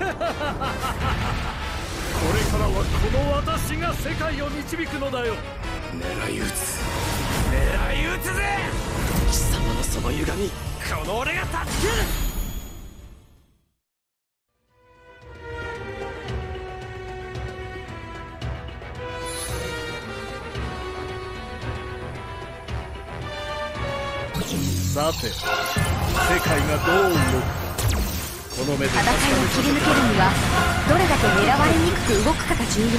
れからはこの私が世界を導くのだよ。 狙い撃つぜ。 貴様のその歪み、この俺が助ける。さて、世界がどう動くか、この目で戦いを切り抜けるにはどれだけ狙われにくく動くかが重要です。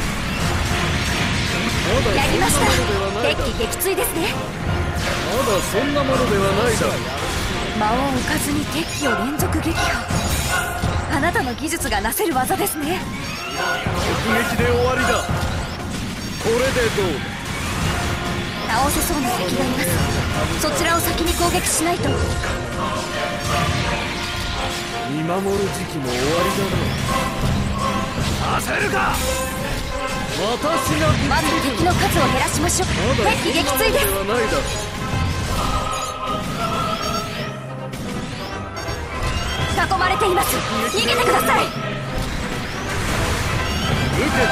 やりました。敵機撃墜ですね。 まだそんなものではないだろう。 間を置かずに敵機を連続撃破。あなたの技術がなせる技ですね。 直撃で終わりだ。これでどうだ。 倒せそうな敵がいます。そちらを先に攻撃しないと。 見守る時期も終わりだろう。させるか。私がまず敵の数を減らしましょう。敵機撃墜です。囲まれています。逃げてください。 受けてみ。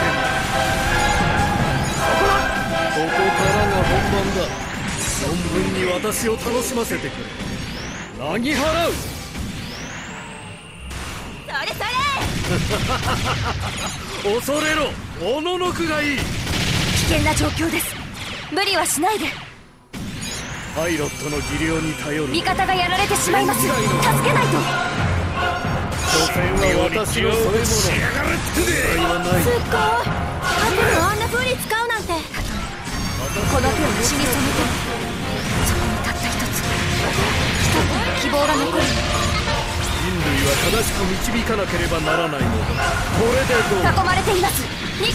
ここからが本番だ。存分に私を楽しませてくれ。なぎ払う。 それそれ恐れろ。おののくがいい。 危険な状況です。無理はしないで。 パイロットの技量に頼る。 味方がやられてしまいます。助けないと。 所詮は私の添え物。 すっごい。あんな風に使うなんて。この手を血に染めても、そこにたった一つの希望が残る。 人類は正しく導かなければならないのだ。これでどう。 囲まれています。敵機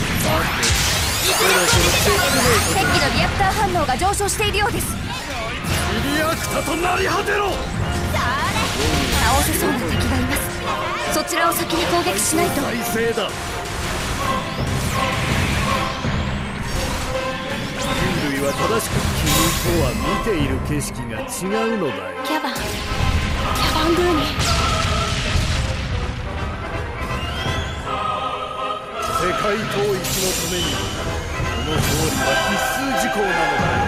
のリアクター反応が上昇しているようです。 リアクタとなり果てろ。 倒せそうな敵がいます。そちらを先に攻撃しないと。 体勢だ。人類は正しく君とは見ている景色が違うのだよ。 キャバングーニ。 世界統一のためにこの勝利は必須事項なのだよ。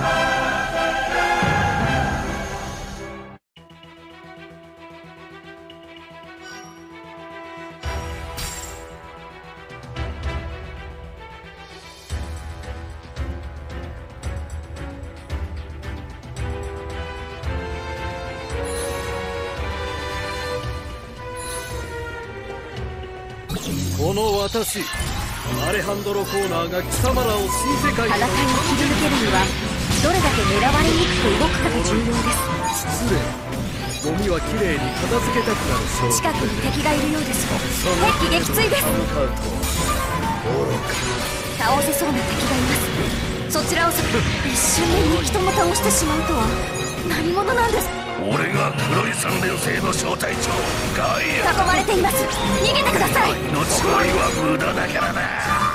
この私、アレハンドロ・コーナーが貴様らを新世界に。 戦いを切り抜けるにはどれだけ狙われにくく動くかが重要です。 失礼。ゴミはきれいに片付けたくなる。 近くに敵がいるようです。敵機撃墜です。倒せそうな敵がいます。そちらを一瞬で2機とも倒してしまうとは何者なんです。 俺が黒い三連星の小隊長ガイア。 囲まれています。逃げてください。 命乞いは無駄だからな。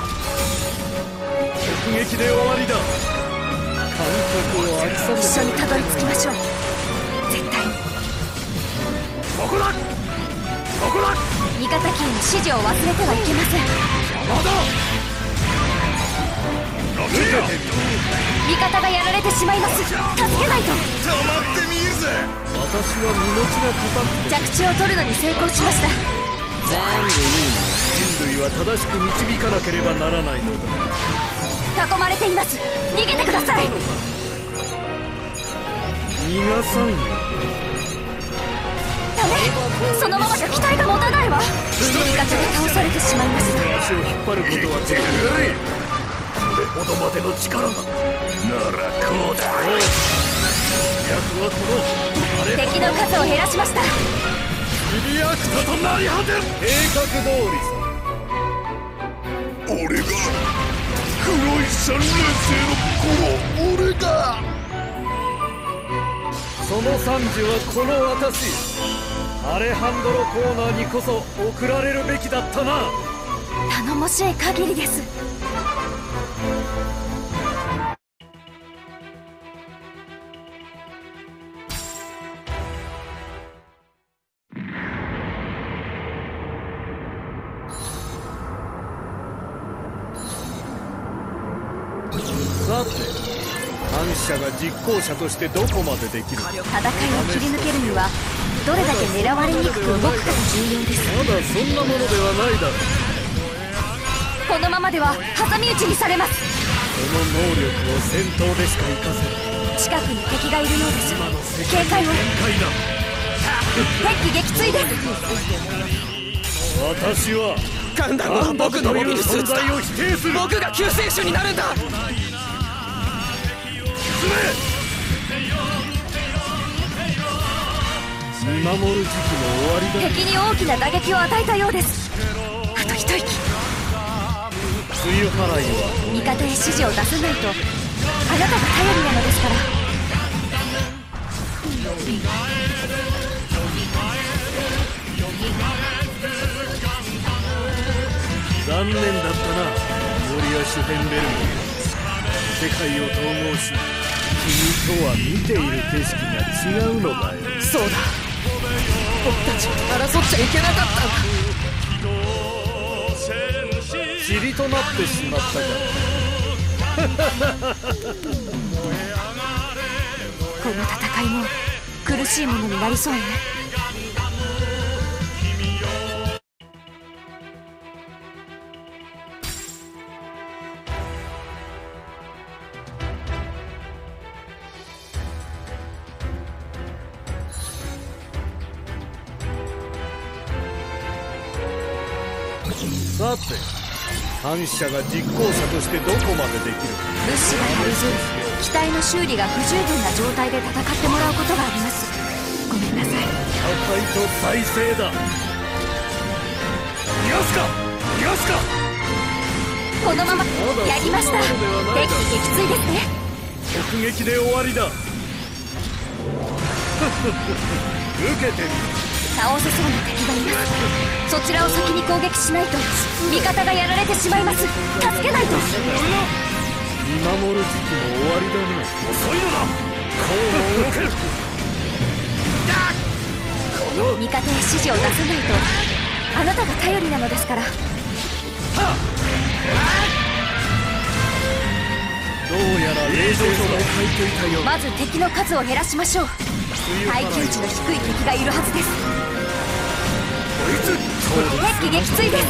直撃で終わりだ。感覚を飽きさせ。 一緒にたどり着きましょう。絶対に。 ここだ。 味方機への指示を忘れてはいけません。 邪魔だ。ロケよ。 味方がやられてしまいます。助けないと。 止まってみるぜ。 私は身の血がかかって。 着地を取るのに成功しました。 全部いい。人類は正しく導かなければならないのだ。 囲まれています。逃げてください。 逃がさんよ。 ダメ。そのままじゃ機体が持たないわ。味方で倒されてしまいました。 足を引っ張ることはできない。これほどまでの力が。ならこうだ。役はこの敵の数を減らしました。 リアクタとなり果てる。計画通りさ。 俺が黒い三連星の俺が。 その賛辞はこの私アレハンドロ・コーナーにこそ贈られるべきだったな。 頼もしい限りです。 者が実行者としてどこまでできるか。 戦いを切り抜けるにはどれだけ狙われにくく動くかが重要です。 まだそんなものではないだろう。 このままでは挟み撃ちにされます。 その能力を戦闘でしか活かせない。 近くに敵がいるようです。 今の世界警戒を。 だ。 敵撃墜です。 私はガンダムは僕のモビルスーツだ。 存在を否定する。 僕が救世主になるんだ。 見守る時期も終わりだ。 敵に大きな打撃を与えたようです。あと一息。 梅雨払いは味方へ指示を出さないとあなたが頼りなのですから。 残念だったな、ヨリア・シュフェンベルグ。世界を統合し君とは見ている景色が違うのだよ。 そうだ、僕たちは争っちゃいけなかったんだ。 塵となってしまったか。 この戦いも苦しいものになりそうね。 さて、反者が実行者としてどこまでできるか。 物資が足りず機体の修理が不十分な状態で戦ってもらうことがあります。ごめんなさい。 破壊と再生だ。逃がすか逃がすか。 このままやりました。敵撃墜ですね。 直撃で終わりだ。受けてみろ。 倒せそうな敵がいます。そちらを先に攻撃しないと味方がやられてしまいます。助けないと。 見守る時期も終わりだな。遅いのだ。こう動ける。 味方へ指示を出さないとあなたが頼りなのですから。 どうやら冷静さを欠いていたようだ。 まず敵の数を減らしましょう。耐久値の低い敵がいるはずです。敵撃墜です。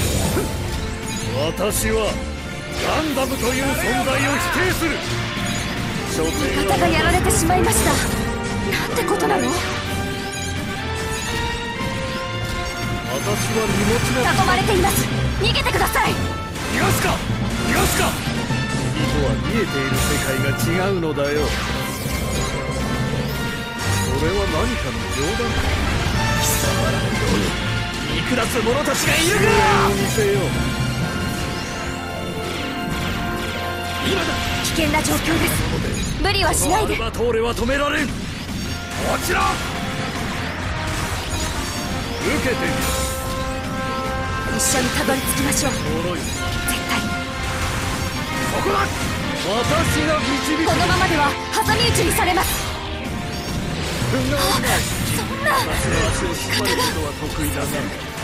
私はガンダムという存在を否定する。 味方がやられてしまいました。なんてことなの。 私は荷物な囲まれています。逃げてください。 逃がすか逃がすか。君とは見えている世界が違うのだよ。それは何かの冗談か。 貴様らのように見下す者たちがいるか。 を見せよう。 今だ。 危険な状況です。無理はしないで。 アルバトーレは止められん。こちら受けてみろ。 一緒にたどり着きましょう。 脆い。 絶対に。 ここだ。私が導く。 このままでは挟み撃ちにされます。そんな。 足を引っ張ることは得意だな。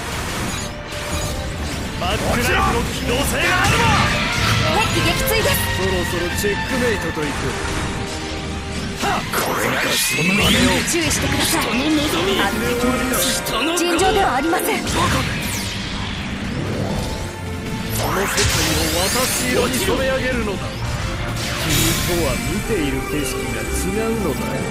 バックナイフの機動性があるわ。 敵撃墜です。 そろそろチェックメイトといく。 これがその真似を。 注意してください。 人の望み。 あの敵の尋常ではありません。 この世界を私色に染め上げるのだ。君とは見ている景色が違うのだよ。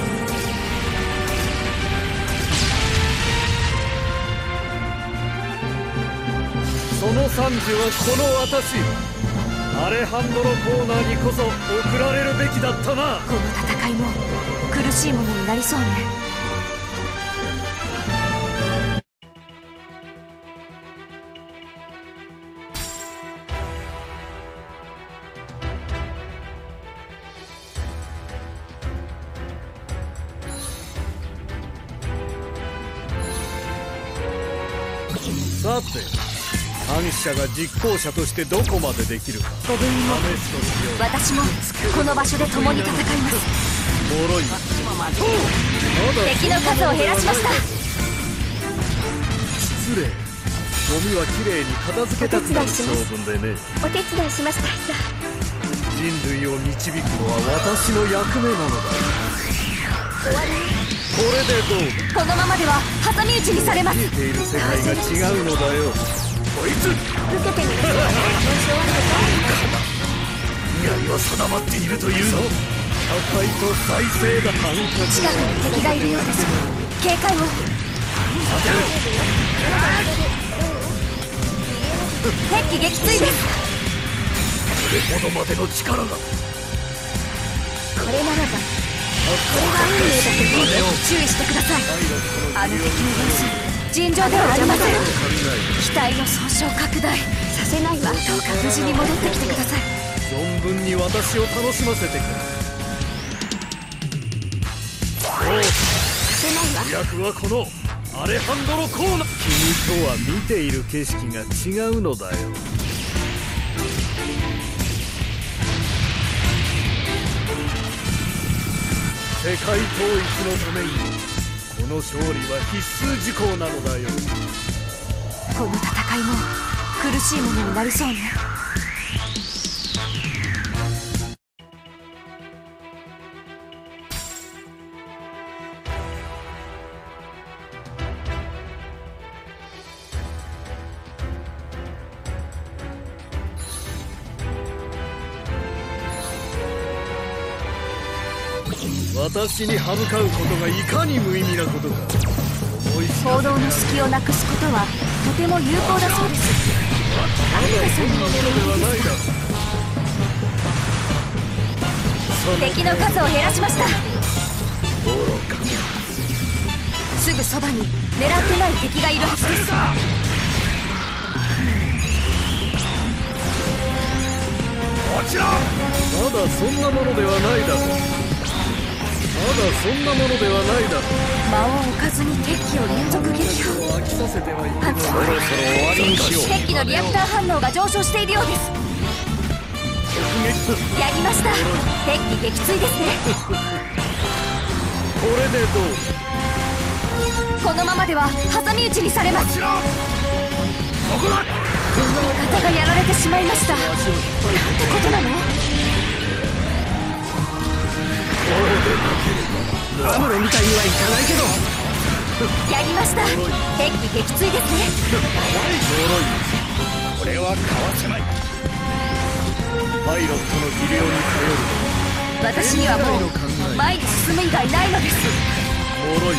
その賛辞はこの私アレハンドロ・コーナーにこそ送られるべきだったな。 この戦いも苦しいものになりそうね。 さて、反者が実行者としてどこまでできるか。 ご分も試すとしよう。 私もこの場所で共に戦います。 脆い。 敵の数を減らしました。 失礼。ゴミはきれいに片付けたくなる性分でね。 お手伝いしました。 人類を導くのは私の役目なのだ。これでどうだ。 このままでは挟み撃ちにされます。 見えている世界が違うのだよ。 こいつ受けてみる。 槍は定まっているというの。 破壊と再生だ。感覚近くに敵がいるようです。警戒を。敵機撃墜です。 これほどまでの力が。 これならばこれが運命だというので注意してください。あの敵の様子尋常ではありません。機体の損傷拡大させないわ。どうか無事に戻ってきてください。 存分に私を楽しませてくれ。 させないわ。 主役はこのアレハンドロ・コーナ。君とは見ている景色が違うのだよ。世界統一のためにこの勝利は必須事項なのだよ。 この戦いも苦しいものになりそうね。 私に歯向かうことがいかに無意味なことか。 行動の隙をなくすことはとても有効だそうです。何がそんなものではないだ。敵の数を減らしました。すぐそばに狙ってない敵がいるはずです。 こちら。 まだそんなものではないだろう。まだそんなものではないだろう。 間を置かずに敵機を連続撃破。 飽きさせてはいけない。 そろそろ終わりにしよう。敵機のリアクター反応が上昇しているようです。やりました。敵機撃墜ですね。 これでどう。 このままでは挟み撃ちにされます。 こちら。そこだ。 味方がやられてしまいました。なんてことなの。 アムロみたいにはいかないけど。 やりました。敵機撃墜ですね。 これはかわせない。 パイロットの技量に頼る。 私にはもう前に進む以外ないのです。 脆い。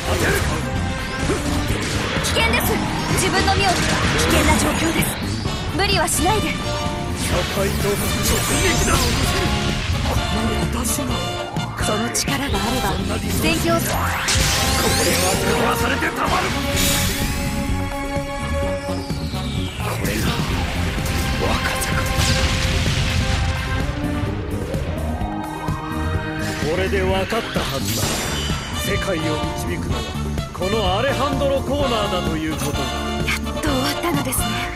危険です。自分の身を危険な状況です。無理はしないで。 社会と直撃だ。 私がその力があれば戦況。 これはかわされてたまる。これが若さか。 これで分かったはずだ。世界を導くのはこのアレハンドロ・コーナーだということが。 やっと終わったのですね。